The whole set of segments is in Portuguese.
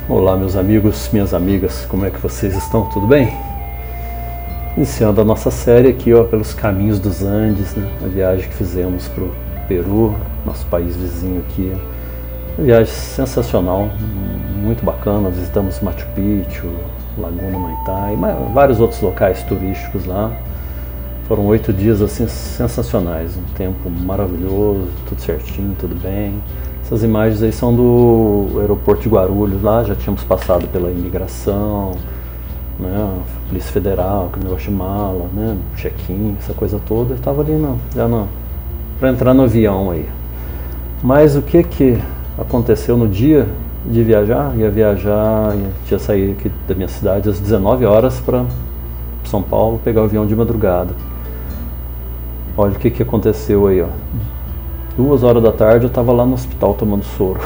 Olá meus amigos, minhas amigas, como é que vocês estão? Tudo bem? Iniciando a nossa série aqui, pelos caminhos dos Andes, né? A viagem que fizemos para o Peru, nosso país vizinho aqui. Uma viagem sensacional, muito bacana. Visitamos Machu Picchu, Laguna Maitá e vários outros locais turísticos lá. Foram 8 dias assim sensacionais, um tempo maravilhoso, tudo certinho, tudo bem. Essas imagens aí são do aeroporto de Guarulhos, lá já tínhamos passado pela imigração, né, Polícia Federal, negócio de mala, né, check-in, essa coisa toda, estava ali para entrar no avião aí. Mas o que aconteceu no dia de viajar? Tinha saído aqui da minha cidade às 19 horas para São Paulo, pegar o avião de madrugada. Olha o que aconteceu aí, 2 horas da tarde eu estava lá no hospital tomando soro.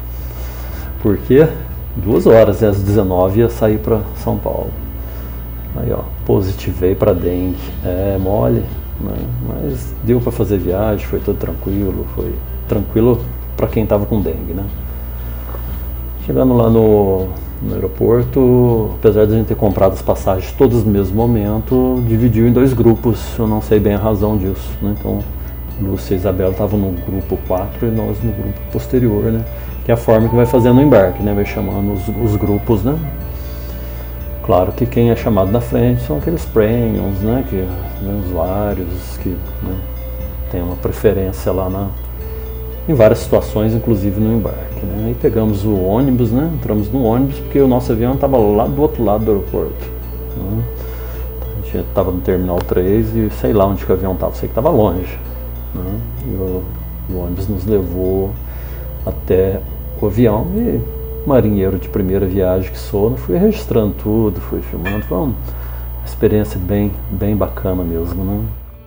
Por quê? 2 horas, às 19 ia sair para São Paulo. Aí positivei para dengue. É mole, né? Mas deu para fazer viagem, foi tudo tranquilo. Foi tranquilo para quem estava com dengue, né? Chegando lá no aeroporto, apesar de a gente ter comprado as passagens todas no mesmo momento, dividiu em 2 grupos. Eu não sei bem a razão disso, né? Então Lúcia e Isabela estavam no grupo 4 e nós no grupo posterior, né? Que é a forma que vai fazendo o embarque, né? Vai chamando os grupos, né? Claro que quem é chamado na frente são aqueles premiums, né? Usuários que, né, tem uma preferência lá em várias situações, inclusive no embarque, né? Aí pegamos o ônibus, né? Entramos no ônibus porque o nosso avião estava lá do outro lado do aeroporto, né? A gente estava no Terminal 3 e sei lá onde que o avião estava, sei que estava longe. E o ônibus nos levou até o avião e, marinheiro de primeira viagem que sou, fui registrando tudo, fui filmando. Foi uma experiência bem bacana mesmo, né?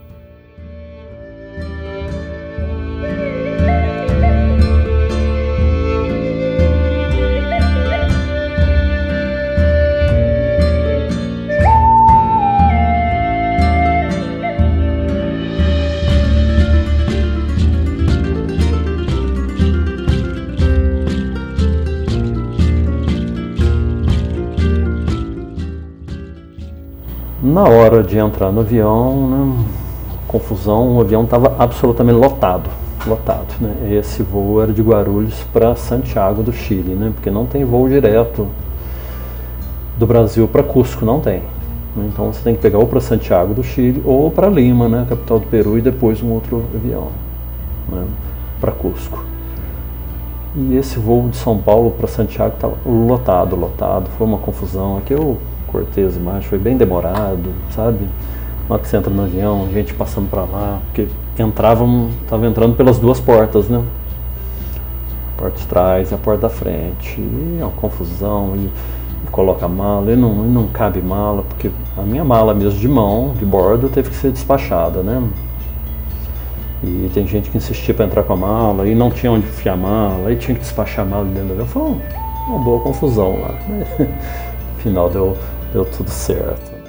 Na hora de entrar no avião, né, confusão, o avião estava absolutamente lotado, né? Esse voo era de Guarulhos para Santiago do Chile, né? Porque não tem voo direto do Brasil para Cusco, não tem. Então você tem que pegar ou para Santiago do Chile ou para Lima, né, capital do Peru, e depois um outro avião, né, para Cusco. E esse voo de São Paulo para Santiago estava lotado, foi uma confusão. Aqui eu cortei as imagens, foi bem demorado, sabe? Na hora que você entra no avião, gente passando para lá, porque estava entrando pelas 2 portas, né? A porta de trás e a porta da frente, e é uma confusão, e coloca a mala, e não cabe mala, porque a minha mala mesmo de mão, de bordo, teve que ser despachada, né? E tem gente que insistia para entrar com a mala, e não tinha onde enfiar a mala, e tinha que despachar a mala dentro do avião. Foi uma boa confusão lá, né? No final deu tudo certo.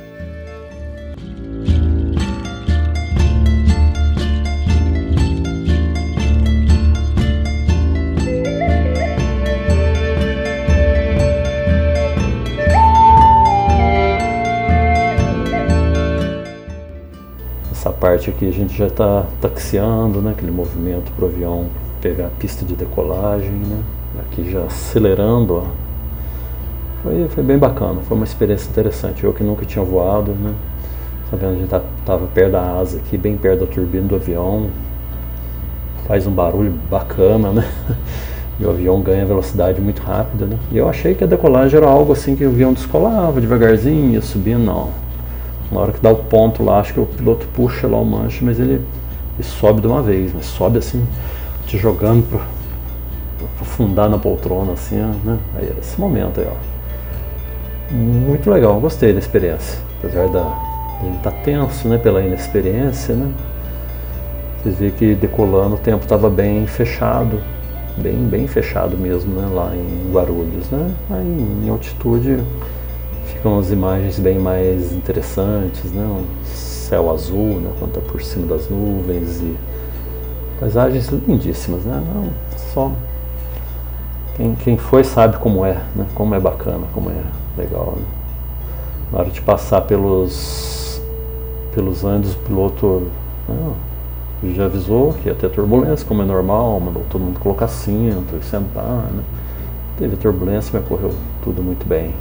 Essa parte aqui a gente já está taxiando, né? Aquele movimento para o avião pegar a pista de decolagem, né? Aqui já acelerando, Foi bem bacana, foi uma experiência interessante. Eu que nunca tinha voado, né? Sabendo, a gente estava perto da asa aqui, bem perto da turbina do avião. Faz um barulho bacana, né? E o avião ganha velocidade muito rápida, né? E eu achei que a decolagem era algo assim que o avião descolava devagarzinho, ia subindo, não. Na hora que dá o ponto lá, acho que o piloto puxa lá o manche, mas ele sobe de uma vez, mas sobe assim, te jogando para afundar na poltrona, assim, né? Aí esse momento aí, Muito legal, gostei da experiência. Apesar de a gente estar tenso, né, pela inexperiência, né? Vocês viram que decolando o tempo estava bem fechado, bem fechado mesmo, né, lá em Guarulhos, né? Aí em altitude ficam as imagens bem mais interessantes, né? Um céu azul, né, quando está por cima das nuvens e paisagens lindíssimas, né? Não só Quem foi sabe como é, né? Como é bacana, como é legal, né? Na hora de passar pelos Andes, o piloto já avisou que ia ter turbulência, como é normal, mandou todo mundo colocar cinto e sentar, né? Teve turbulência, mas correu tudo muito bem.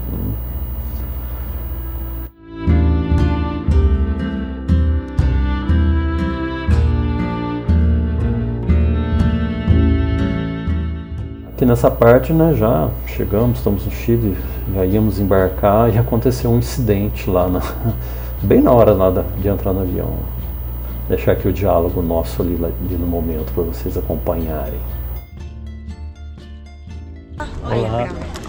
Aqui nessa parte, né, já chegamos, estamos no Chile, já íamos embarcar e aconteceu um incidente lá, bem na hora de entrar no avião. Vou deixar aqui o diálogo nosso ali no momento para vocês acompanharem. Olá.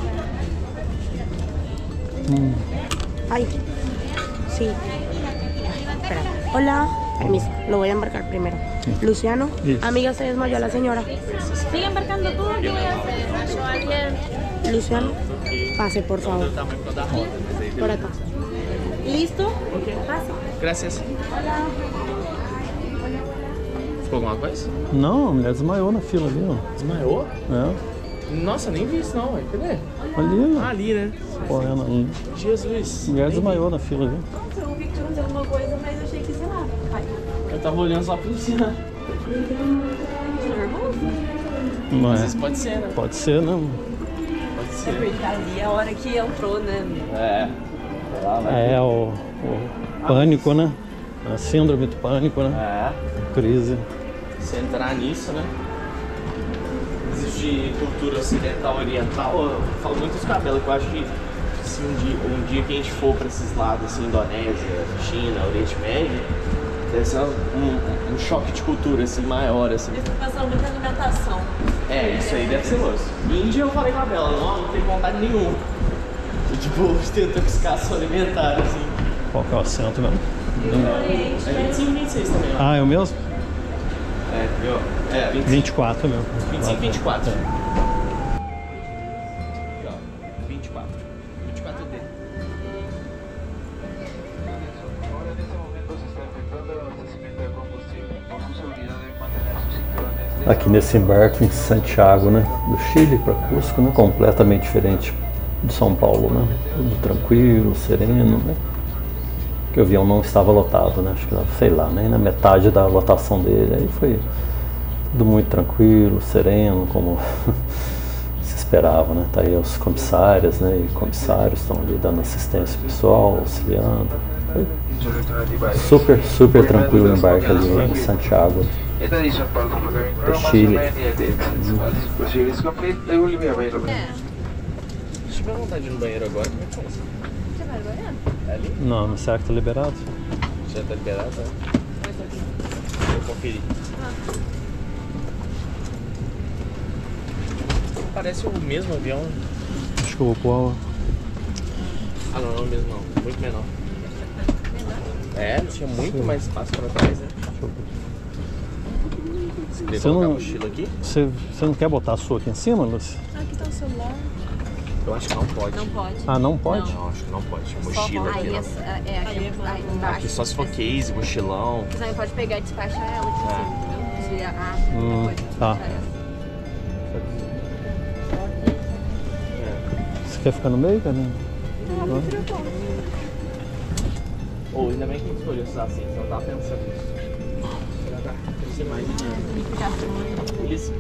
Ay, sí. Espera. Hola. Permiso, lo voy a embarcar primero. Luciano, amiga, se desmayó la señora. Sigue embarcando tú, yo voy a hacer yo ayer. Luciano, pase por favor. Por acá. ¿Listo? Pase. Gracias. Ficou alguma coisa? Não, a mulher desmaiou na fila ali, ó. Desmaiou? É. Nossa, nem vi isso não, ué. Cadê? Ali, ó. Ah, ali, né? Correndo ali. Jesus. A mulher nem desmaiou na fila ali. Eu vi que tinha fazer alguma coisa, mas eu achei que, sei lá. Vai. vi. Eu tava olhando só pra cima. Não Às é? vezes pode ser, né? Pode ser, né? Pode ser. Porque ali é a hora que entrou, né? É o pânico, né? A síndrome do pânico, né? É. Crise. Se entrar nisso, né? Existe cultura ocidental, oriental. Eu falo muito dos cabelos, que eu acho que se um dia que a gente for pra esses lados, assim, Indonésia, China, Oriente Médio, deve ser um choque de cultura, assim, maior, assim. Eles estão pensando muito em alimentação. É, isso aí deve ser osso. Índia eu falei com a Bela, não tem vontade nenhuma. E, tipo, tenta intoxicação alimentar, assim. Qual que é o assento mesmo? É 25 e 26 também, ó. Ah, é o mesmo? É, viu? É, 25, 24 mesmo. 25 e 24. Aqui, ó, 24. 24 dele. Ahora en este momento se está efectuando el abastecimiento de combustible. Por su seguridad deben mantener sus cinturones de Aqui nesse embarque em Santiago, né? Do Chile para Cusco, né? Completamente diferente de São Paulo, né? Tudo tranquilo, sereno, né? Porque o avião não estava lotado, né? Acho que, sei lá, nem na metade da lotação dele. Aí foi tudo muito tranquilo, sereno, como se esperava, né? Tá aí os comissários, né? E comissários estão ali dando assistência pessoal, auxiliando. Foi super tranquilo o embarque ali em Santiago. Esta edición para el desplazamiento Chile. Pues si es complete, they will be available. Se tiver vontade de ir no banheiro agora, como é que funciona? Você vai olhando? É ali? Não, será que tá liberado? Já tá liberado, tá? Vou conferir. Parece o mesmo avião. Acho que eu vou pôr. Ah, não, não é o mesmo não. Muito menor. É, tinha muito mais espaço pra trás, né? Você queria Você colocar não- a mochila aqui? Você não quer botar a sua aqui em cima, Lúcia? Aqui tá o celular. Eu acho que não pode. Não pode. Ah, não pode? Não, acho que não pode. Mochila aqui, Aí, ó. aí embaixo. Aqui só se for case, mochilão. Você também pode pegar e despachar ela, tipo assim, entendeu? Desviar. Pode tá. despachar ela. Você quer ficar no meio, cara? Ou ainda bem que a gente escolheu usar assim, então eu tava pensando nisso. Deve ser mais dinheiro. Isso.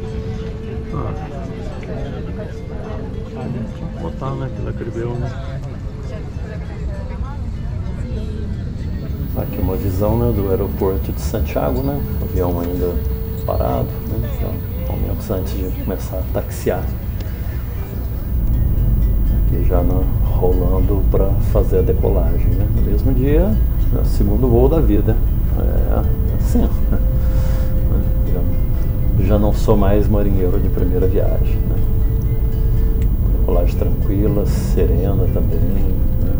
Botar, né? Que daquele B1, né? Aqui uma visão, né, do aeroporto de Santiago, né? O avião ainda parado, né? Já momentos antes de começar a taxiar. Aqui já rolando para fazer a decolagem, né? No mesmo dia, né, segundo voo da vida. É assim. Já não sou mais marinheiro de primeira viagem, né? Decolagem tranquila, serena também, né?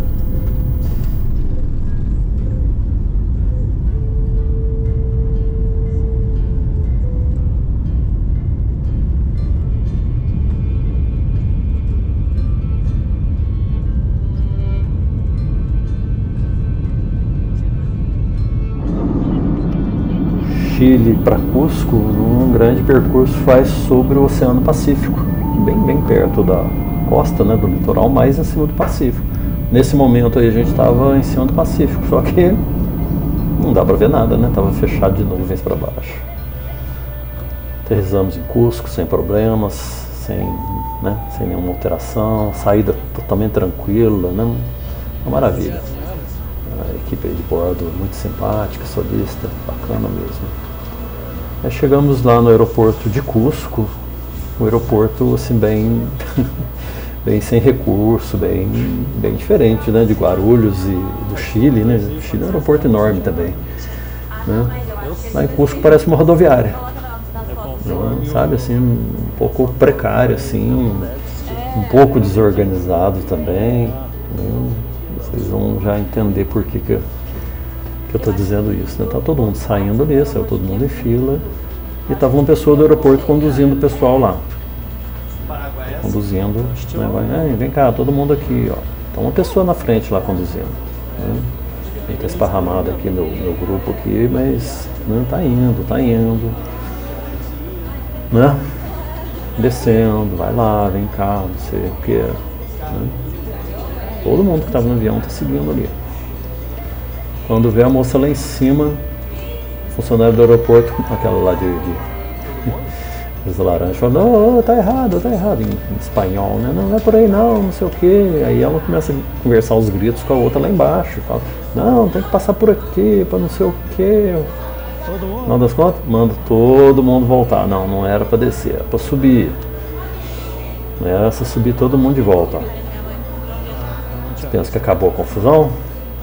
Chile para Cusco, um grande percurso faz sobre o Oceano Pacífico, bem perto da costa, né, do litoral, mais em cima do Pacífico. Nesse momento aí a gente estava em cima do Pacífico, só que não dá para ver nada, né? Tava fechado de nuvens para baixo. Aterrissamos em Cusco sem problemas, sem nenhuma alteração, saída totalmente tranquila, né? Uma maravilha. A equipe de bordo muito simpática, solista, bacana mesmo. Aí chegamos lá no aeroporto de Cusco, um aeroporto assim bem sem recurso, bem diferente, né, de Guarulhos e do Chile, né? O Chile é um aeroporto enorme também, né? Lá em Cusco parece uma rodoviária, né? Sabe, assim, um pouco precário, assim, um pouco desorganizado também, né? Vocês vão já entender por que eu estou dizendo isso, né? Tá todo mundo saindo ali, saiu todo mundo em fila e estava uma pessoa do aeroporto conduzindo o pessoal lá. Conduzindo, né? Vem cá, todo mundo aqui, ó. Tá uma pessoa na frente lá conduzindo, né? Tem que esparramado aqui meu grupo aqui, mas né, tá indo, né? Descendo, vai lá, vem cá, não sei o que, né? Todo mundo que estava no avião tá seguindo ali. Quando vê a moça lá em cima, funcionário do aeroporto, aquela lá de laranja, falando, oh, tá errado, em espanhol, né? Não é por aí não sei o que. Aí ela começa a conversar os gritos com a outra lá embaixo, fala, não, tem que passar por aqui, para não sei o que. No final das contas, manda todo mundo voltar. Não era para descer, era para subir. Não era essa subir todo mundo de volta. Você pensa que acabou a confusão?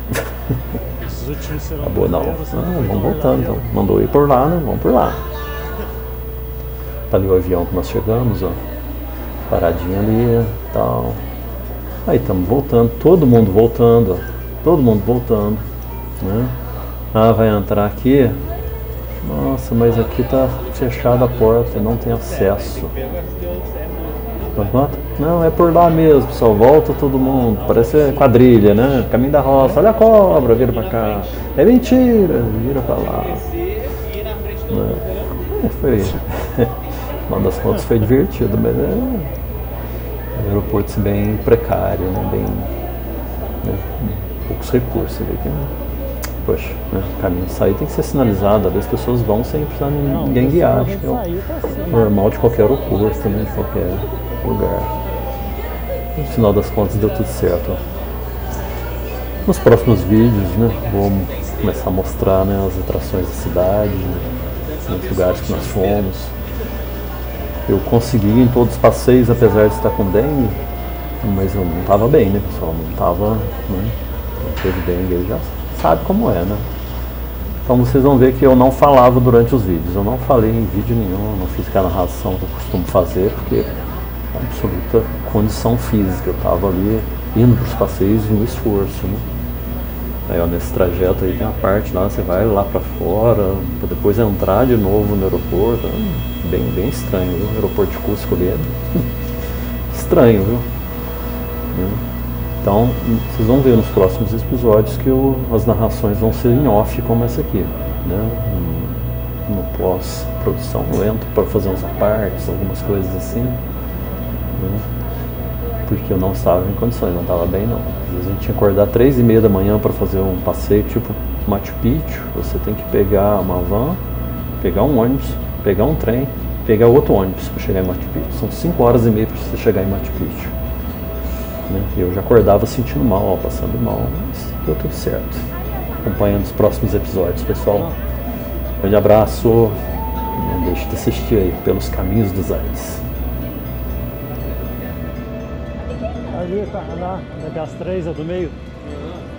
Acabou não. Vamos voltando então. Mandou ir por lá, né? Vamos por lá. Tá ali o avião que nós chegamos, ó, paradinho ali e tal. Aí estamos voltando, todo mundo voltando, né? Ah, vai entrar aqui? Nossa, mas aqui tá fechada a porta, não tem acesso. Não, é por lá mesmo, pessoal, volta todo mundo, parece quadrilha, né? Caminho da roça, olha a cobra, vira pra cá. É mentira, vira pra lá. Foi... Uma das contas foi divertido, mas é um aeroporto assim, bem precário, né? Bem, né? Poucos recursos. Poxa, né? O caminho de sair tem que ser sinalizado, às vezes as pessoas vão sem precisar ninguém guiar, acho que é o normal de qualquer aeroporto, né? De qualquer lugar. No final das contas deu tudo certo. Nos próximos vídeos, né? Vou começar a mostrar, né, as atrações da cidade, né, os lugares que nós fomos. Eu consegui em todos os passeios, apesar de estar com dengue, mas eu não estava bem, né, pessoal? Não estava, né? Quem teve dengue aí já sabe como é, né? Então vocês vão ver que eu não falava durante os vídeos. Eu não falei em vídeo nenhum, não fiz aquela narração que eu costumo fazer, porque é absoluta condição física. Eu estava ali indo para os passeios e um esforço, né? Aí, ó, nesse trajeto aí tem a parte lá, você vai lá para fora, para depois entrar de novo no aeroporto. Bem estranho, viu? O aeroporto de Cusco ali é estranho, viu? Então, vocês vão ver nos próximos episódios que as narrações vão ser em off, como essa aqui, né? No pós-produção eu entro para fazer uns partes, algumas coisas assim, né? Porque eu não estava em condições, não estava bem não. Às vezes a gente tinha que acordar 3h30 da manhã para fazer um passeio tipo Machu Picchu. Você tem que pegar uma van, pegar um ônibus, pegar um trem, pegar outro ônibus para chegar em Machu Picchu. São 5h30 para você chegar em Machu Picchu, né? Eu já acordava sentindo mal, ó, passando mal, mas deu tudo certo. Acompanhando os próximos episódios, pessoal. Grande abraço, não deixe de assistir aí Pelos Caminhos dos Andes. Ali, tá lá, das 3 do meio.